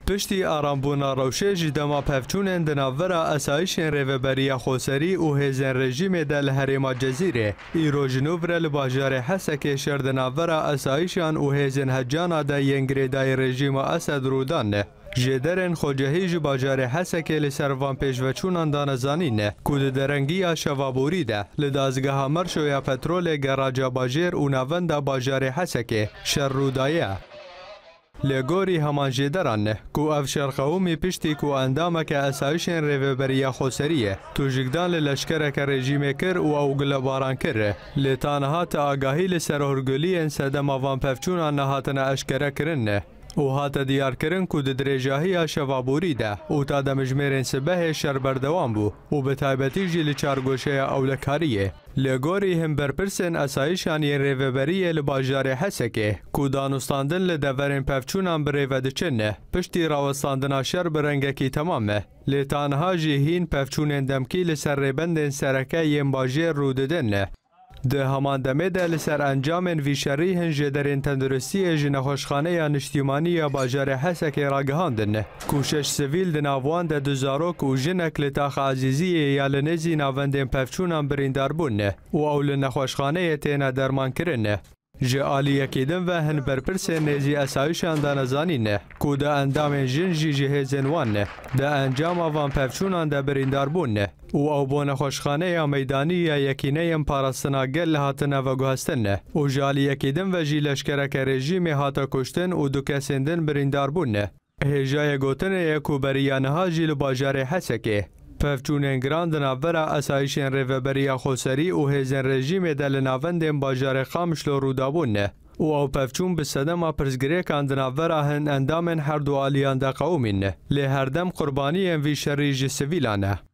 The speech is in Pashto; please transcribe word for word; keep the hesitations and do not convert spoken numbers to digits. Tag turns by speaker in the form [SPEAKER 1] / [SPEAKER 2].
[SPEAKER 1] پشتی آرامبونا روشه جی دما پفچونن دناورا اسایشن ریوبریا خوسری و هزن رژیم دل هریما جزیره ایرو جنوبر لباجار حسک شردناورا اسایشان و هزن هجانا دا ینگریدای رژیم اسد رودان جدرن خوجهی جی باجار حسک لسروان پیشوچونان دانزانین کود درنگی شوابوری ده لدازگاه مرشو یا پترول گراجا باجر و نوند باجار حسک شر رودایه لگوری همان جدران کو افشار قومی پشتی کو اندامه که اسایشن ریوبریا خوسریه تو جگدان لشکره که رژیم کر و او گلباران کر لتانها تا آگاهی لسرهرگلی ان سدم آوان پفچون نهاتن اشکره کرن و هات دیار کرن کو د درجاهی شوابوری ده او تا د مجمرین سبه شر بردوام بو و به تایبتی جیل چارگوشه اولکاریه لگوری هم برپرسن اسایشان ی ریوبری لباجار حسکه کو دانستاندن لدورن پفچونان بریود چنه پشتی راوستاندن شر برنگکی تمامه لتانها جهین پفچونن دمکی لسر ریبندن سرکه یم باجر روددن ده همان دمه ده لسر انجام ویشری هنجه درین تندرستی جنخوشخانه یا نشتیمانی یا باجار حسک راگهاندن کوشش سویل دناوان ده دوزاروک و جنک لتاخ عزیزی یا لنزی ناوندن پفچونان بریندار بون و اول نخوشخانه تینا درمان کرن جه آلیه کیدن و هن برپرس نزی اسایشان دانزانین کو ده اندام جن جی جه زنوان ده انجام آوان پفچونان ده بریندار بون و او بون خوشخانه یا میدانی یا یکینه یم پاراستنا گل هاتن و گوهستن و جالیه کیدن و جی لشکرک رژیم هاتا کشتن و دو کسندن بریندار بون هجای گوتن یکو بریانها جیل باجار حسکه پفچونن گراند ناورا اسایشن ریوبریا خوسری و هزن رژیم دل ناوندن باجار خامشلو رودابون و او پفچون به صدم پرزگری کاندناورا هن اندامن هر دو آلیان دا قومین لی هر دم قربانی وی شریج سویلانه